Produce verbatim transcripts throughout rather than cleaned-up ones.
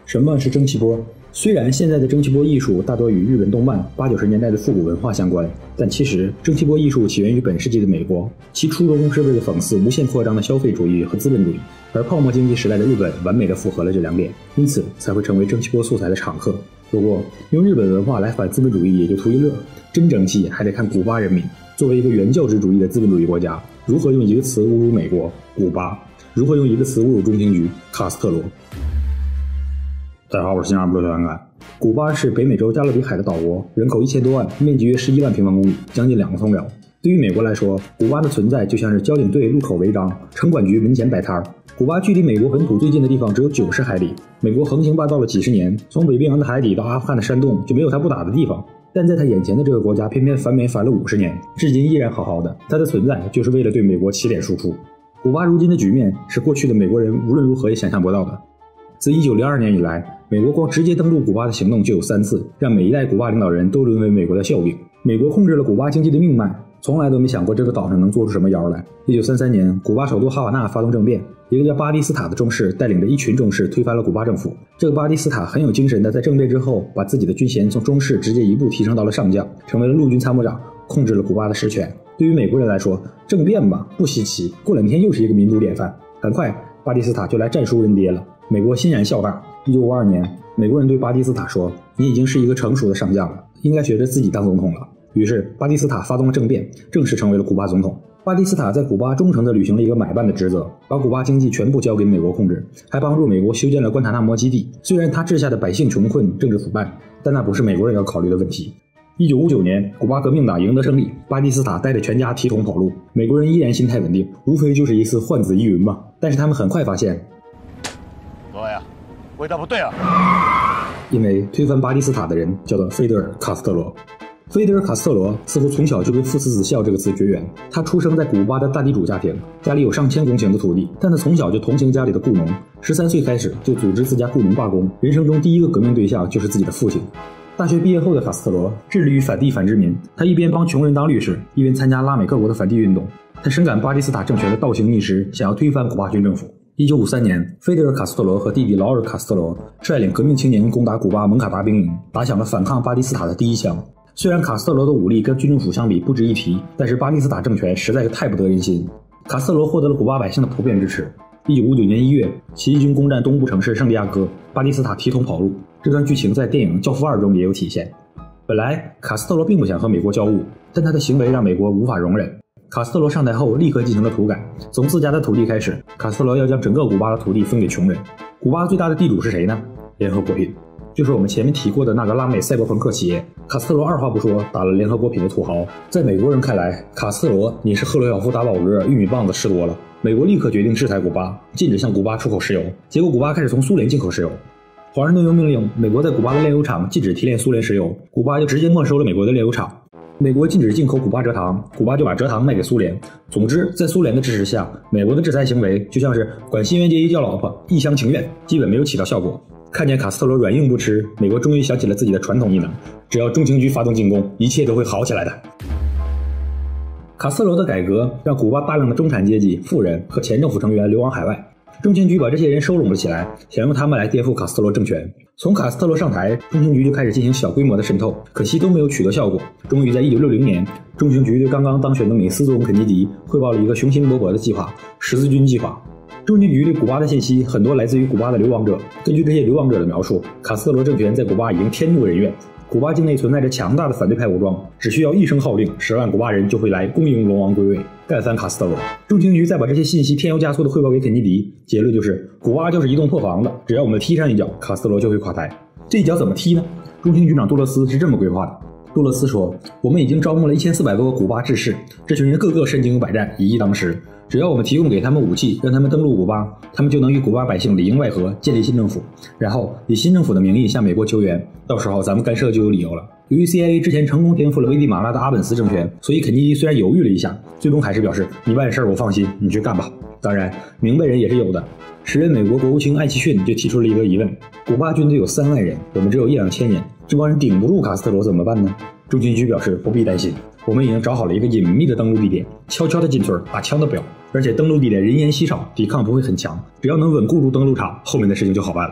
什么是蒸汽波？虽然现在的蒸汽波艺术大多与日本动漫八九十年代的复古文化相关，但其实蒸汽波艺术起源于本世纪的美国，其初衷是为了讽刺无限扩张的消费主义和资本主义，而泡沫经济时代的日本完美的符合了这两点，因此才会成为蒸汽波素材的常客。不过，用日本文化来反资本主义也就图一乐，真争气还得看古巴人民作为一个原教旨主义的资本主义国家，如何用一个词侮辱美国古巴，如何用一个词侮辱中情局卡斯特罗。大家好，我是新加坡的小安。古巴是北美洲加勒比海的岛国，人口一千多万，面积约十一万平方公里，将近两个松辽。对于美国来说，古巴的存在就像是交警队路口违章，城管局门前摆摊儿。古巴距离美国本土最近的地方只有九十海里，美国横行霸道了几十年，从北冰洋的海底到阿富汗的山洞，就没有他不打的地方。但在他眼前的这个国家偏偏反美反了五十年，至今依然好好的。它的存在就是为了对美国起脸输出。古巴如今的局面是过去的美国人无论如何也想象不到的。自一九零二年以来，美国光直接登陆古巴的行动就有三次，让每一代古巴领导人都沦为美国的笑柄。美国控制了古巴经济的命脉，从来都没想过这个岛上能做出什么妖来。一九三三年，古巴首都哈瓦那发动政变，一个叫巴蒂斯塔的中士带领着一群中士推翻了古巴政府。这个巴蒂斯塔很有精神的在政变之后，把自己的军衔从中士直接一步提升到了上将，成为了陆军参谋长，控制了古巴的实权。对于美国人来说，政变吧不稀奇，过两天又是一个民主典范。很快，巴蒂斯塔就来战输人跌了。美国欣然笑纳。一九五二年，美国人对巴蒂斯塔说：“你已经是一个成熟的上将了，应该学着自己当总统了。”于是，巴蒂斯塔发动了政变，正式成为了古巴总统。巴蒂斯塔在古巴忠诚地履行了一个买办的职责，把古巴经济全部交给美国控制，还帮助美国修建了关塔那摩基地。虽然他治下的百姓穷困、政治腐败，但那不是美国人要考虑的问题。一九五九年，古巴革命党赢得胜利，巴蒂斯塔带着全家提桶跑路，美国人依然心态稳定，无非就是一次换子疑云嘛。但是他们很快发现， 对呀，味道不对啊！ 因为推翻巴蒂斯塔的人叫做菲德尔·卡斯特罗。菲德尔·卡斯特罗似乎从小就跟父慈子孝这个词绝缘。他出生在古巴的大地主家庭，家里有上千公顷的土地，但他从小就同情家里的雇农，十三岁开始就组织自家雇农罢工。人生中第一个革命对象就是自己的父亲。大学毕业后的卡斯特罗致力于反帝反殖民，他一边帮穷人当律师，一边参加拉美各国的反帝运动。他深感巴蒂斯塔政权的倒行逆施，想要推翻古巴军政府。一九五三年，菲德尔·卡斯特罗和弟弟劳尔·卡斯特罗率领革命青年攻打古巴蒙卡达兵营，打响了反抗巴蒂斯塔的第一枪。虽然卡斯特罗的武力跟军政府相比不值一提，但是巴蒂斯塔政权实在是太不得人心。卡斯特罗获得了古巴百姓的普遍支持。一九五九年一月，起义军攻占东部城市圣地亚哥，巴蒂斯塔提桶跑路。这段剧情在电影《教父二》中也有体现。本来卡斯特罗并不想和美国交恶，但他的行为让美国无法容忍。卡斯特罗上台后立刻进行了土改，从自家的土地开始，卡斯特罗要将整个古巴的土地分给穷人。古巴最大的地主是谁呢？联合国品，就是我们前面提过的那个拉美赛博朋克企业。卡斯特罗二话不说打了联合国品的土豪。在美国人看来，卡斯特罗你是赫鲁晓夫打饱嗝，玉米棒子吃多了。美国立刻决定制裁古巴，禁止向古巴出口石油。结果古巴开始从苏联进口石油。华盛顿又命令美国在古巴的炼油厂禁止提炼苏联石油，古巴就直接没收了美国的炼油厂。美国禁止进口古巴蔗糖，古巴就把蔗糖卖给苏联。总之，在苏联的支持下，美国的制裁行为就像是管新垣结衣叫老婆，一厢情愿，基本没有起到效果。看见卡斯特罗软硬不吃，美国终于想起了自己的传统异能，只要中情局发动进攻，一切都会好起来的。卡斯特罗的改革让古巴大量的中产阶级、富人和前政府成员流亡海外，中情局把这些人收拢了起来，想用他们来颠覆卡斯特罗政权。从卡斯特罗上台，中情局就开始进行小规模的渗透，可惜都没有取得效果。终于在一九六零年，中情局对刚刚当选的美斯总统肯尼迪汇报了一个雄心勃勃的计划——十字军计划。中情局对古巴的信息很多来自于古巴的流亡者，根据这些流亡者的描述，卡斯特罗政权在古巴已经天怒人怨。古巴境内存在着强大的反对派武装，只需要一声号令，十万古巴人就会来恭迎龙王归位，干翻卡斯特罗。中情局再把这些信息添油加醋的汇报给肯尼迪，结论就是古巴就是一栋破房子，只要我们踢上一脚，卡斯特罗就会垮台。这一脚怎么踢呢？中情局长杜勒斯是这么规划的。杜勒斯说：“我们已经招募了一千四百多个古巴志士，这群人个个身经百战，以一当十。只要我们提供给他们武器，让他们登陆古巴，他们就能与古巴百姓里应外合，建立新政府，然后以新政府的名义向美国求援。到时候咱们干涉就有理由了。”由于 C I A 之前成功颠覆了危地马拉的阿本斯政权，所以肯尼迪虽然犹豫了一下，最终还是表示：“你办事我放心，你去干吧。”当然，明白人也是有的。时任美国国务卿艾奇逊就提出了一个疑问：古巴军队有三万人，我们只有一两千人，这帮人顶不住卡斯特罗怎么办呢？中情局表示不必担心，我们已经找好了一个隐秘的登陆地点，悄悄的进村，打枪的表，而且登陆地点人烟稀少，抵抗不会很强，只要能稳固住登陆场，后面的事情就好办了。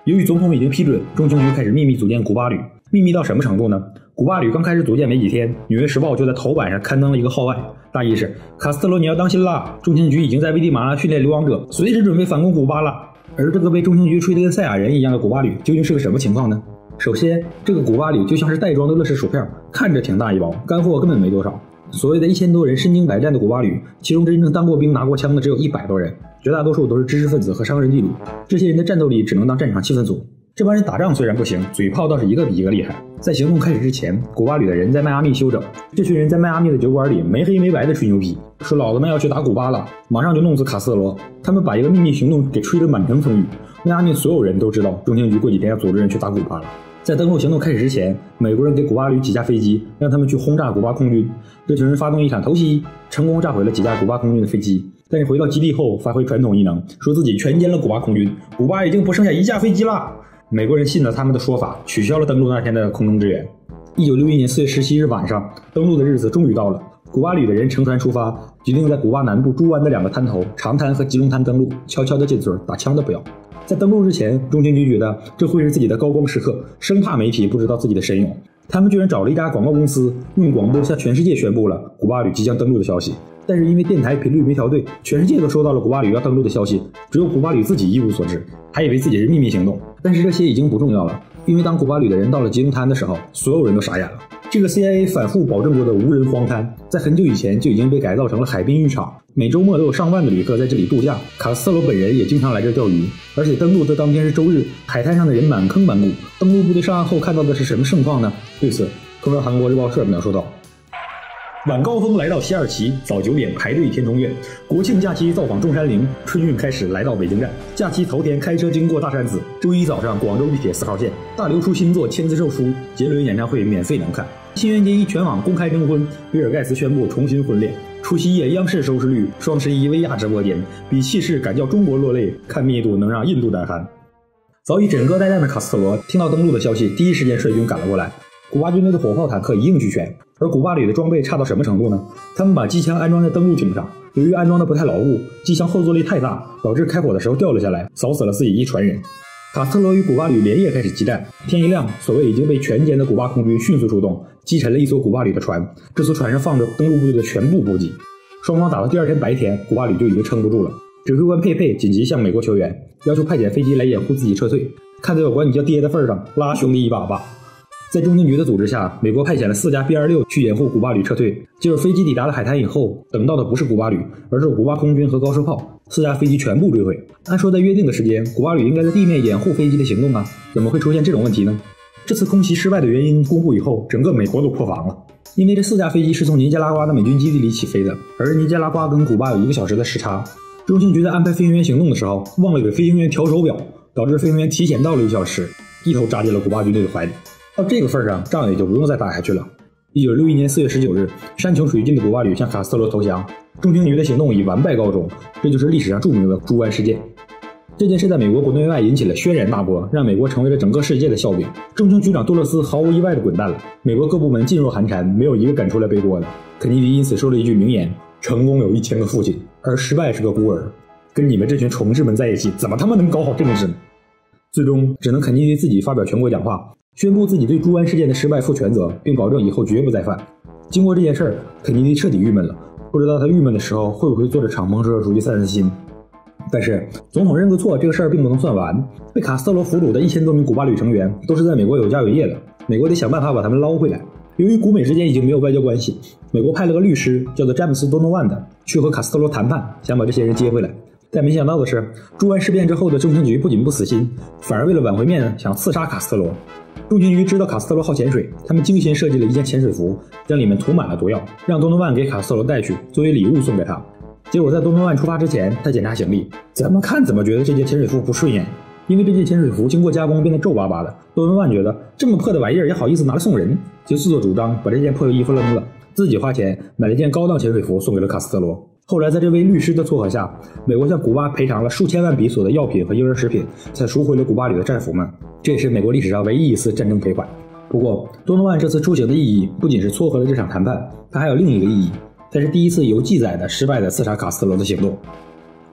由于总统已经批准，中情局开始秘密组建古巴旅。秘密到什么程度呢？古巴旅刚开始组建没几天，《纽约时报》就在头版上刊登了一个号外，大意是：卡斯特罗你要当心啦，中情局已经在危地马拉训练流亡者，随时准备反攻古巴了。而这个被中情局吹得跟赛亚人一样的古巴旅究竟是个什么情况呢？首先，这个古巴旅就像是袋装的乐事薯片，看着挺大一包，干货根本没多少。所谓的一千多人身经百战的古巴旅，其中真正当过兵拿过枪的只有一百多人，绝大多数都是知识分子和商人地主，这些人的战斗力只能当战场气氛组。这帮人打仗虽然不行，嘴炮倒是一个比一个厉害。在行动开始之前，古巴旅的人在迈阿密休整，这群人在迈阿密的酒馆里没黑没白的吹牛逼，说老子们要去打古巴了，马上就弄死卡斯特罗。他们把一个秘密行动给吹得满城风雨，迈阿密所有人都知道中情局过几天要组织人去打古巴了。在登陆行动开始之前，美国人给古巴旅几架飞机，让他们去轰炸古巴空军。这群人发动一场偷袭，成功炸毁了几架古巴空军的飞机。但是回到基地后，发挥传统异能，说自己全歼了古巴空军，古巴已经不剩下一架飞机了。美国人信了他们的说法，取消了登陆那天的空中支援。一九六一年四月十七日晚上，登陆的日子终于到了。古巴旅的人乘船出发，决定在古巴南部猪湾的两个滩头长滩和吉隆滩登陆，悄悄的进村，打枪的不要。在登陆之前，中情局觉得这会是自己的高光时刻，生怕媒体不知道自己的神勇。他们居然找了一家广告公司，用广播向全世界宣布了古巴旅即将登陆的消息。但是因为电台频率没调对，全世界都收到了古巴旅要登陆的消息，只有古巴旅自己一无所知，还以为自己是秘密行动。但是这些已经不重要了，因为当古巴旅的人到了吉隆滩的时候，所有人都傻眼了。这个 C I A 反复保证过的无人荒滩，在很久以前就已经被改造成了海滨浴场，每周末都有上万的旅客在这里度假。卡斯特罗本人也经常来这钓鱼，而且登陆的当天是周日，海滩上的人满坑满谷。登陆部队上岸后看到的是什么盛况呢？对此，中国韩国日报社描述道：晚高峰来到西二旗，早九点排队天通苑。国庆假期造访中山陵，春运开始来到北京站。假期头天开车经过大山寺，周一早上广州地铁四号线。大刘出新作签字售书，杰伦演唱会免费能看。新垣结衣全网公开征婚，比尔盖茨宣布重新婚恋。除夕夜央视收视率，双十一薇娅直播间，比气势敢叫中国落泪，看密度能让印度胆寒。早已枕戈待旦的卡斯特罗听到登陆的消息，第一时间率军赶了过来。古巴军队的火炮坦克一应俱全，而古巴旅的装备差到什么程度呢？他们把机枪安装在登陆艇上，由于安装的不太牢固，机枪后坐力太大，导致开火的时候掉了下来，扫死了自己一船人。卡斯特罗与古巴旅连夜开始激战，天一亮，所谓已经被全歼的古巴空军迅速出动，击沉了一艘古巴旅的船。这艘船上放着登陆部队的全部补给。双方打到第二天白天，古巴旅就已经撑不住了。指挥官佩佩紧急向美国求援，要求派遣飞机来掩护自己撤退。看在我管你叫爹的份上，拉兄弟一把吧。在中情局的组织下，美国派遣了四架 B 二十六 去掩护古巴旅撤退。结果飞机抵达了海滩以后，等到的不是古巴旅，而是古巴空军和高射炮，四架飞机全部坠毁。按说在约定的时间，古巴旅应该在地面掩护飞机的行动啊，怎么会出现这种问题呢？这次空袭失败的原因公布以后，整个美国都破防了。因为这四架飞机是从尼加拉瓜的美军基地里起飞的，而尼加拉瓜跟古巴有一个小时的时差。中情局在安排飞行员行动的时候，忘了给飞行员调手表，导致飞行员提前到了一小时，一头扎进了古巴军队的怀里。到这个份上，仗也就不用再打下去了。一九六一年四月十九日，山穷水尽的古巴旅向卡斯特罗投降，中情局的行动以完败告终。这就是历史上著名的猪湾事件。这件事在美国国内外引起了轩然大波，让美国成为了整个世界的笑柄。中情局长杜勒斯毫无意外的滚蛋了，美国各部门噤若寒蝉，没有一个敢出来背锅的。肯尼迪因此说了一句名言：成功有一千个父亲，而失败是个孤儿。跟你们这群虫子们在一起，怎么他妈能搞好政治呢？最终只能肯尼迪自己发表全国讲话，宣布自己对猪湾事件的失败负全责，并保证以后绝不再犯。经过这件事儿，肯尼迪彻底郁闷了，不知道他郁闷的时候会不会坐着敞篷车出去散散心。但是总统认个错这个事儿并不能算完，被卡斯特罗俘虏的一千多名古巴旅成员都是在美国有家有业的，美国得想办法把他们捞回来。由于古美之间已经没有外交关系，美国派了个律师叫做詹姆斯·多诺万的去和卡斯特罗谈判，想把这些人接回来。但没想到的是，猪湾事变之后的中情局不仅不死心，反而为了挽回面子，想刺杀卡斯特罗。中情局知道卡斯特罗好潜水，他们精心设计了一件潜水服，将里面涂满了毒药，让多诺万给卡斯特罗带去，作为礼物送给他。结果在多诺万出发之前，他检查行李，怎么看怎么觉得这件潜水服不顺眼，因为这件潜水服经过加工变得皱巴巴的。多诺万觉得这么破的玩意儿也好意思拿来送人，就自作主张把这件破衣服扔了，自己花钱买了一件高档潜水服送给了卡斯特罗。后来在这位律师的撮合下，美国向古巴赔偿了数千万比索的药品和婴儿食品，才赎回了古巴旅的战俘们。这也是美国历史上唯一一次战争赔款。不过多诺万这次出行的意义不仅是撮合了这场谈判，它还有另一个意义，它是第一次有记载的失败的刺杀卡斯特罗的行动。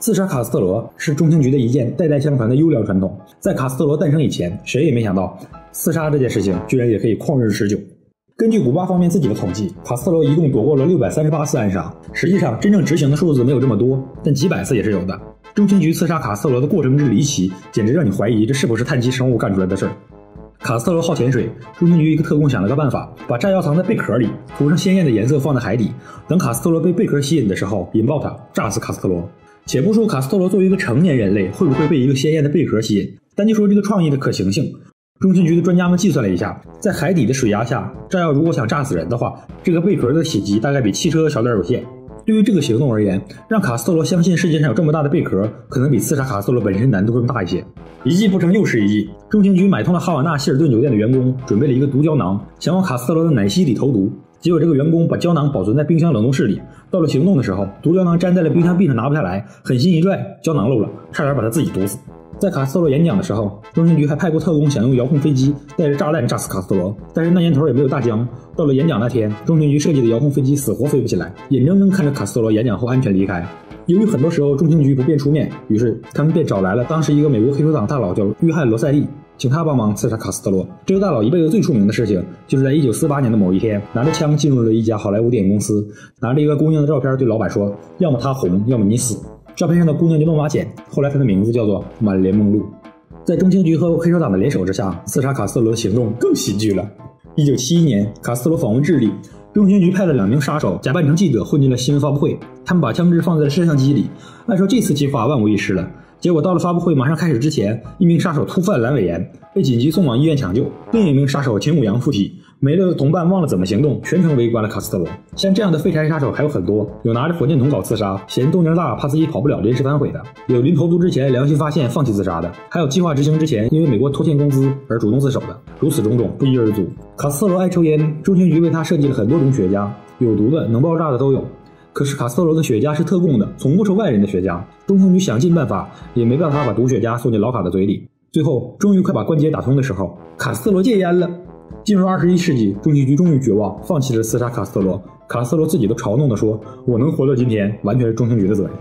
刺杀卡斯特罗是中情局的一件代代相传的优良传统。在卡斯特罗诞生以前，谁也没想到刺杀这件事情居然也可以旷日持久。根据古巴方面自己的统计，卡斯特罗一共躲过了六百三十八次暗杀。实际上，真正执行的数字没有这么多，但几百次也是有的。中情局刺杀卡斯特罗的过程之离奇，简直让你怀疑这是不是碳基生物干出来的事儿。卡斯特罗好潜水，中情局一个特工想了个办法，把炸药藏在贝壳里，涂上鲜艳的颜色放在海底，等卡斯特罗被贝壳吸引的时候，引爆它，炸死卡斯特罗。且不说卡斯特罗作为一个成年人类会不会被一个鲜艳的贝壳吸引，单就说这个创意的可行性，中情局的专家们计算了一下，在海底的水压下，炸药如果想炸死人的话，这个贝壳的体积大概比汽车小点有限。对于这个行动而言，让卡斯特罗相信世界上有这么大的贝壳，可能比刺杀卡斯特罗本身难度更大一些。一计不成又是一计，中情局买通了哈瓦那希尔顿酒店的员工，准备了一个毒胶囊，想往卡斯特罗的奶昔里投毒。结果这个员工把胶囊保存在冰箱冷冻室里，到了行动的时候，毒胶囊粘在了冰箱壁上拿不下来，狠心一拽，胶囊漏了，差点把他自己毒死。在卡斯特罗演讲的时候，中情局还派过特工想用遥控飞机带着炸弹炸死卡斯特罗，但是那年头也没有大疆。到了演讲那天，中情局设计的遥控飞机死活飞不起来，眼睁睁看着卡斯特罗演讲后安全离开。由于很多时候中情局不便出面，于是他们便找来了当时一个美国黑手党大佬叫约翰罗塞利，请他帮忙刺杀卡斯特罗。这个大佬一辈子最出名的事情，就是在一九四八年的某一天，拿着枪进入了一家好莱坞电影公司，拿着一个姑娘的照片对老板说，要么她红，要么你死。照片上的姑娘叫诺玛简，后来她的名字叫做满莲梦露。在中情局和黑手党的联手之下，刺杀卡斯特罗的行动更喜剧了。一九七一年，卡斯特罗访问智利，中情局派了两名杀手假扮成记者混进了新闻发布会，他们把枪支放在了摄像机里，按说这次计划万无一失了。结果到了发布会马上开始之前，一名杀手突犯阑尾炎，被紧急送往医院抢救，另一名杀手秦武阳附体，没了的同伴忘了怎么行动，全程围观了卡斯特罗。像这样的废柴杀手还有很多，有拿着火箭筒搞刺杀，嫌动静大怕自己跑不了临时反悔的，有临投毒之前良心发现放弃自杀的，还有计划执行之前因为美国拖欠工资而主动自首的，如此种种不一而足。卡斯特罗爱抽烟，中情局为他设计了很多种雪茄，有毒的能爆炸的都有。可是卡斯特罗的雪茄是特供的，从不抽外人的雪茄，中情局想尽办法也没办法把毒雪茄送进老卡的嘴里。最后终于快把关节打通的时候，卡斯特罗戒烟了。进入二十一世纪，中情局终于绝望，放弃了刺杀卡斯特罗。卡斯特罗自己都嘲弄地说，我能活到今天完全是中情局的责任。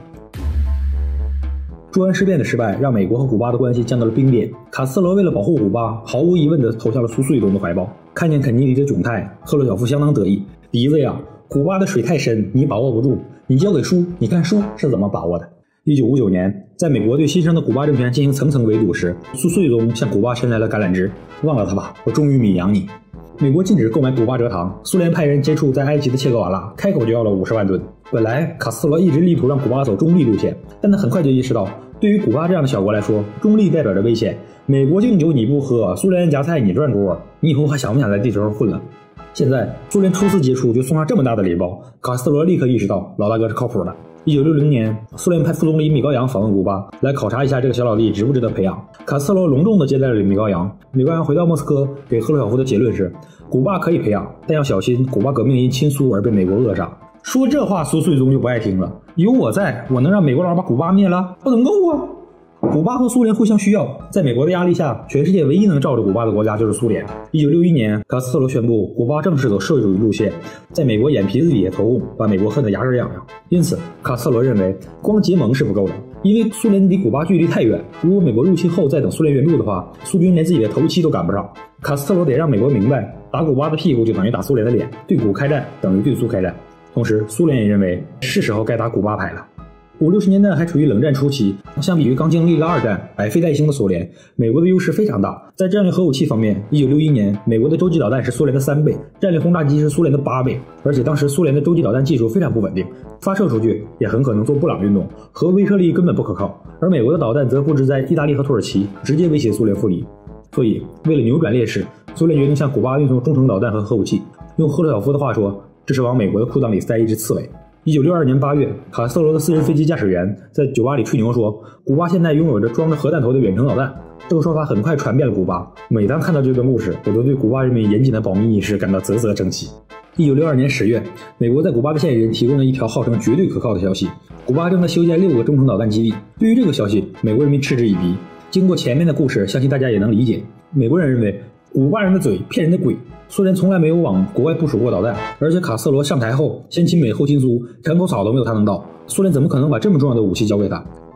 朱安事变的失败让美国和古巴的关系降到了冰点，卡斯特罗为了保护古巴，毫无疑问地投向了苏苏伊东的怀抱。看见肯尼迪的窘态，赫鲁晓夫相当得意，鼻子呀，古巴的水太深，你把握不住，你交给书，你看书是怎么把握的。一九五九年，在美国对新生的古巴政权进行层层围堵时，苏苏伊东向古巴伸来了橄榄枝，忘了他吧，我终于泯养你。美国禁止购买古巴蔗糖，苏联派人接触在埃及的切格瓦拉，开口就要了五十万吨。本来卡斯特罗一直力图让古巴走中立路线，但他很快就意识到，对于古巴这样的小国来说，中立代表着危险。美国敬酒你不喝，苏联夹菜你转锅，你以后还想不想在地球上混了？现在苏联初次接触就送上这么大的礼包，卡斯特罗立刻意识到老大哥是靠谱的。一九六零年，苏联派副总理米高扬访问古巴，来考察一下这个小老弟值不值得培养。卡斯特罗隆重地接待了米高扬。米高扬回到莫斯科，给赫鲁晓夫的结论是：古巴可以培养，但要小心古巴革命因亲苏而被美国扼杀。说这话，苏苏伊东就不爱听了。有我在，我能让美国佬把古巴灭了？不能够啊！古巴和苏联互相需要，在美国的压力下，全世界唯一能罩着古巴的国家就是苏联。一九六一年，卡斯特罗宣布古巴正式走社会主义路线，在美国眼皮子底下投共，把美国恨得牙根痒痒。因此，卡斯特罗认为光结盟是不够的，因为苏联离古巴距离太远，如果美国入侵后再等苏联援助的话，苏军连自己的头七都赶不上。卡斯特罗得让美国明白，打古巴的屁股就等于打苏联的脸，对古开战等于对苏开战。同时，苏联也认为是时候该打古巴牌了。五六十年代还处于冷战初期，相比于刚经历了二战百废待兴的苏联，美国的优势非常大。在战略核武器方面，一九六一年美国的洲际导弹是苏联的三倍，战略轰炸机是苏联的八倍，而且当时苏联的洲际导弹技术非常不稳定，发射出去也很可能做布朗运动，核威慑力根本不可靠。而美国的导弹则布置在意大利和土耳其，直接威胁苏联复离。所以为了扭转劣势，苏联决定向古巴运送中程导弹和核武器。用赫鲁晓夫的话说，这是往美国的裤裆里塞一只刺猬。一九六二年八月，卡斯特罗的私人飞机驾驶员在酒吧里吹牛说，古巴现在拥有着装着核弹头的远程导弹。这个说法很快传遍了古巴。每当看到这段故事，我都对古巴人民严谨的保密意识感到啧啧称奇。一九六二年十月，美国在古巴的线人提供了一条号称绝对可靠的消息，古巴正在修建六个中程导弹基地。对于这个消息，美国人民嗤之以鼻。经过前面的故事，相信大家也能理解，美国人认为古巴人的嘴骗人的鬼，苏联从来没有往国外部署过导弹，而且卡斯特罗上台后先亲美后亲苏，墙头草都没有他能到，苏联怎么可能把这么重要的武器交给他？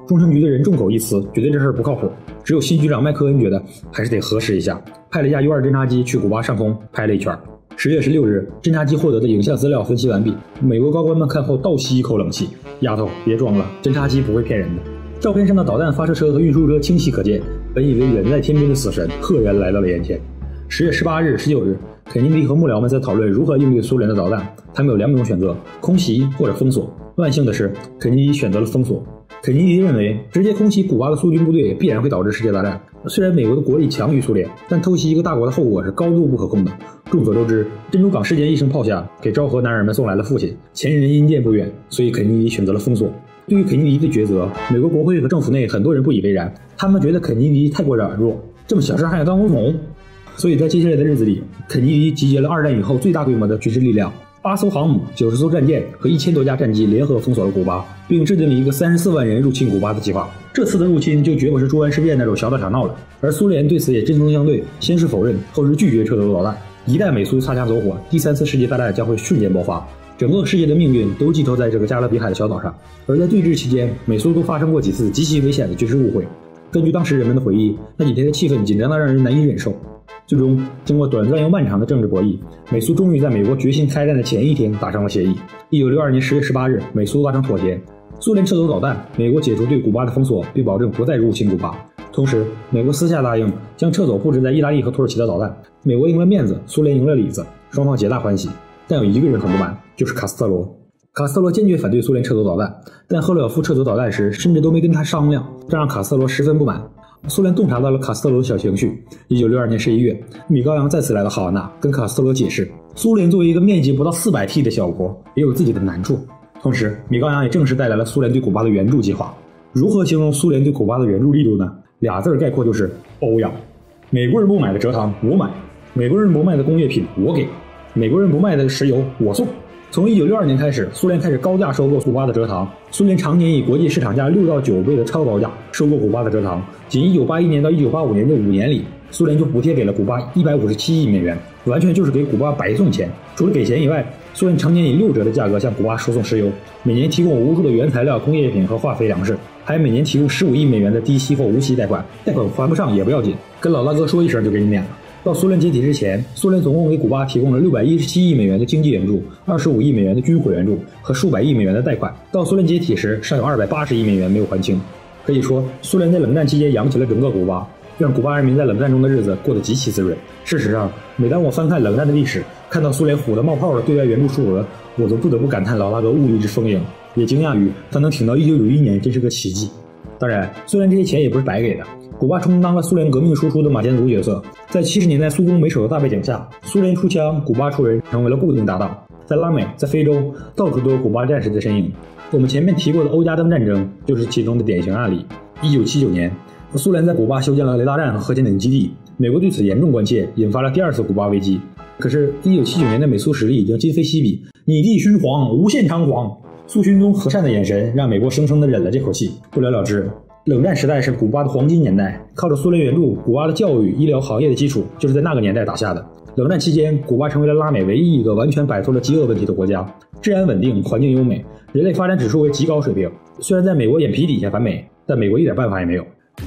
中情局的人众口一词，觉得这事儿不靠谱。只有新局长麦克恩觉得还是得核实一下，派了一架 U 二 侦察机去古巴上空拍了一圈。十月十六日，侦察机获得的影像资料分析完毕，美国高官们看后倒吸一口冷气：“丫头，别装了，侦察机不会骗人的。”照片上的导弹发射车和运输车清晰可见，本以为远在天边的死神赫然来到了眼前。十月十八日、十九日，肯尼迪和幕僚们在讨论如何应对苏联的导弹，他们有两种选择：空袭或者封锁。万幸的是，肯尼迪选择了封锁。肯尼迪认为，直接空袭古巴的苏军部队必然会导致世界大战。虽然美国的国力强于苏联，但偷袭一个大国的后果是高度不可控的。众所周知，珍珠港事件一声炮响，给昭和男人们送来了父亲。前人因见不远，所以肯尼迪选择了封锁。对于肯尼迪的抉择，美国国会和政府内很多人不以为然，他们觉得肯尼迪太过软弱，这么小事还想当总统。所以在接下来的日子里，肯尼迪集结了二战以后最大规模的军事力量，八艘航母、九十艘战舰和一千多架战机联合封锁了古巴，并制定了一个三十四万人入侵古巴的计划。这次的入侵就绝不是猪湾事变那种小打小闹了，而苏联对此也针锋相对，先是否认，后是拒绝撤走导弹。一旦美苏擦枪走火，第三次世界大战将会瞬间爆发，整个世界的命运都寄托在这个加勒比海的小岛上。而在对峙期间，美苏都发生过几次极其危险的军事误会。根据当时人们的回忆，那几天的气氛紧张得让人难以忍受。最终，经过短暂又漫长的政治博弈，美苏终于在美国决心开战的前一天达成了协议。一九六二年十月十八日，美苏达成妥协，苏联撤走导弹，美国解除对古巴的封锁，并保证不再入侵古巴。同时，美国私下答应将撤走布置在意大利和土耳其的导弹。美国赢了面子，苏联赢了里子，双方皆大欢喜。但有一个人很不满，就是卡斯特罗。卡斯特罗坚决反对苏联撤走导弹，但赫鲁晓夫撤走导弹时，甚至都没跟他商量，这让卡斯特罗十分不满。苏联洞察到了卡斯特罗的小情绪。一九六二年十一月，米高扬再次来到哈瓦那，跟卡斯特罗解释，苏联作为一个面积不到四百 T 的小国，也有自己的难处。同时，米高扬也正式带来了苏联对古巴的援助计划。如何形容苏联对古巴的援助力度呢？俩字概括就是包养。美国人不买的蔗糖我买，美国人不卖的工业品我给，美国人不卖的石油我送。从一九六二年开始，苏联开始高价收购古巴的蔗糖。苏联常年以国际市场价六到九倍的超高价收购古巴的蔗糖。仅一九八一年到一九八五年这五年里，苏联就补贴给了古巴一百五十七亿美元，完全就是给古巴白送钱。除了给钱以外，苏联常年以六折的价格向古巴输送石油，每年提供无数的原材料、工业品和化肥、粮食，还每年提供十五亿美元的低息或无息贷款。贷款还不上也不要紧，跟老大哥说一声就给你免了。到苏联解体之前，苏联总共给古巴提供了六百一十七亿美元的经济援助、二十五亿美元的军火援助和数百亿美元的贷款。到苏联解体时，尚有二百八十亿美元没有还清。可以说，苏联在冷战期间养起了整个古巴，让古巴人民在冷战中的日子过得极其滋润。事实上，每当我翻看冷战的历史，看到苏联虎的冒泡的对外援助数额，我都不得不感叹老大哥物力之丰盈，也惊讶于他能挺到一九九一年，真是个奇迹。当然，虽然这些钱也不是白给的，古巴充当了苏联革命输出的马前卒角色。在七十年代苏攻美守的大背景下，苏联出枪，古巴出人，成为了固定搭档。在拉美，在非洲，到处都有古巴战士的身影。我们前面提过的欧加登战争就是其中的典型案例。一九七九年，苏联在古巴修建了雷达站和核潜艇基地，美国对此严重关切，引发了第二次古巴危机。可是一九七九年的美苏实力已经今非昔比，你弟勋皇，无限猖狂。苏勋宗和善的眼神让美国生生的忍了这口气，不了了之。冷战时代是古巴的黄金年代，靠着苏联援助，古巴的教育、医疗行业的基础就是在那个年代打下的。冷战期间，古巴成为了拉美唯一一个完全摆脱了饥饿问题的国家，治安稳定，环境优美，人类发展指数为极高水平。虽然在美国眼皮底下反美，但美国一点办法也没有。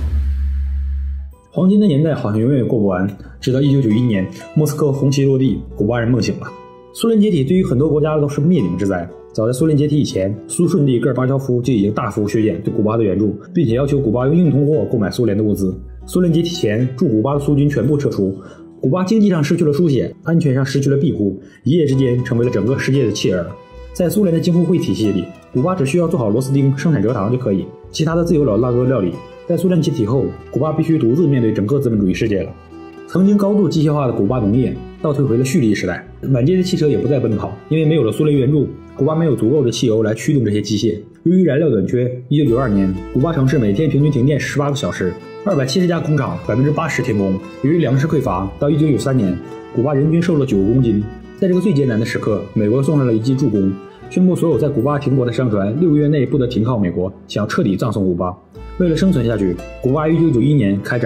黄金的年代好像永远过不完，直到一九九一年，莫斯科红旗落地，古巴人梦醒了。苏联解体对于很多国家都是灭顶之灾。早在苏联解体以前，苏顺帝戈尔巴乔夫就已经大幅削减对古巴的援助，并且要求古巴用硬通货购买苏联的物资。苏联解体前，驻古巴的苏军全部撤出，古巴经济上失去了输血，安全上失去了庇护，一夜之间成为了整个世界的弃儿。在苏联的京沪会体系里，古巴只需要做好螺丝钉、生产蔗糖就可以，其他的自由老大哥料理。在苏联解体后，古巴必须独自面对整个资本主义世界了。曾经高度机械化的古巴农业倒退回了蓄力时代，满街的汽车也不再奔跑，因为没有了苏联援助，古巴没有足够的汽油来驱动这些机械。由于燃料短缺，一九九二年，古巴城市每天平均停电十八个小时，二百七十家工厂，百分之八十停工。由于粮食匮乏，到一九九三年，古巴人均瘦了九公斤。在这个最艰难的时刻，美国送上了一记助攻，宣布所有在古巴停泊的商船六个月内不得停靠美国，想彻底葬送古巴。为了生存下去，古巴于一九九一年开展了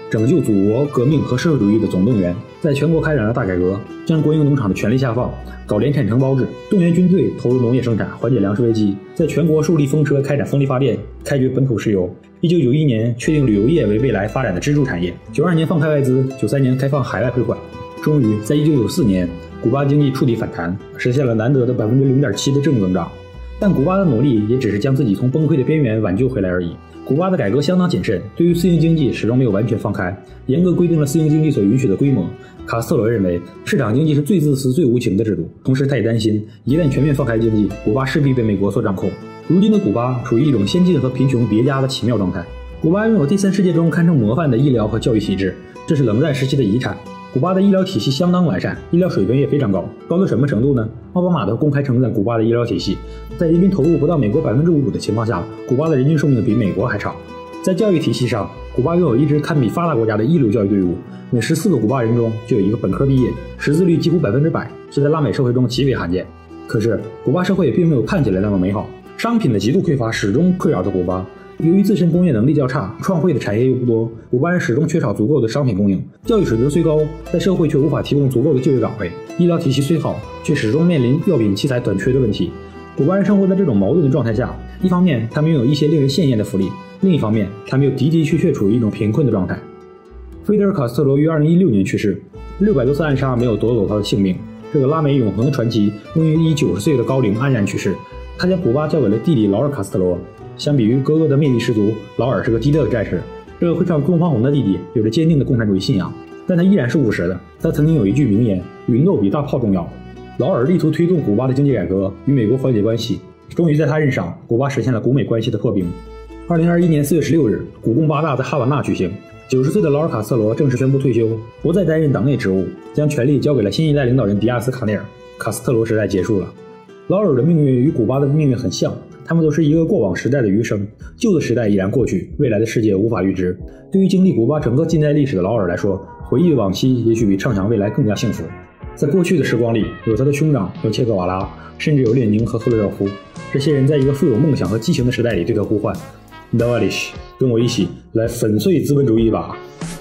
拯救祖国革命和社会主义的总动员，在全国开展了大改革，将国营农场的权力下放，搞联产承包制，动员军队投入农业生产，缓解粮食危机，在全国树立风车，开展风力发电，开掘本土石油。一九九一年确定旅游业为未来发展的支柱产业，九二年放开外资，九三年开放海外汇款。终于在一九九四年，古巴经济触底反弹，实现了难得的 百分之零点七 的正增长。但古巴的努力也只是将自己从崩溃的边缘挽救回来而已。古巴的改革相当谨慎，对于私营经济始终没有完全放开，严格规定了私营经济所允许的规模。卡斯特罗认为市场经济是最自私最无情的制度，同时他也担心一旦全面放开经济，古巴势必被美国所掌控。如今的古巴处于一种先进和贫穷叠加的奇妙状态。古巴拥有第三世界中堪称模范的医疗和教育体制，这是冷战时期的遗产。古巴的医疗体系相当完善，医疗水平也非常高，高到什么程度呢？奥巴马都公开称赞古巴的医疗体系，在人均投入不到美国 百分之五 的情况下，古巴的人均寿命比美国还长。在教育体系上，古巴拥有一支堪比发达国家的一流教育队伍，每十四个古巴人中就有一个本科毕业，识字率几乎百分之百，这在拉美社会中极为罕见。可是古巴社会并没有看起来那么美好，商品的极度匮乏始终困扰着古巴。由于自身工业能力较差，创汇的产业又不多，古巴人始终缺少足够的商品供应。教育水平虽高，在社会却无法提供足够的就业岗位。医疗体系虽好，却始终面临药品器材短缺的问题。古巴人生活在这种矛盾的状态下，一方面他们拥有一些令人羡艳的福利，另一方面他们又的的确确处于一种贫困的状态。菲德尔·卡斯特罗于二零一六年去世，六百多次暗杀没有夺走他的性命。这个拉美永恒的传奇终于以九十岁的高龄安然去世。他将古巴交给了弟弟劳尔·卡斯特罗。相比于哥哥的魅力十足，劳尔是个低调的战士。这个会唱东方红的弟弟有着坚定的共产主义信仰，但他依然是务实的。他曾经有一句名言：芸豆比大炮重要。劳尔力图推动古巴的经济改革，与美国缓解关系，终于在他任上，古巴实现了古美关系的破冰。二零二一年四月十六日，古共八大在哈瓦那举行。九十岁的劳尔·卡斯特罗正式宣布退休，不再担任党内职务，将权力交给了新一代领导人迪亚斯·卡内尔。卡斯特罗时代结束了。劳尔的命运与古巴的命运很像，他们都是一个过往时代的余生，旧的时代已然过去，未来的世界无法预知。对于经历古巴整个近代历史的劳尔来说，回忆往期也许比畅想未来更加幸福。在过去的时光里，有他的兄长，有切格瓦拉，甚至有列宁和赫鲁晓夫，这些人在一个富有梦想和激情的时代里对他呼唤 ：“Dawalish， 跟我一起来粉碎资本主义吧！”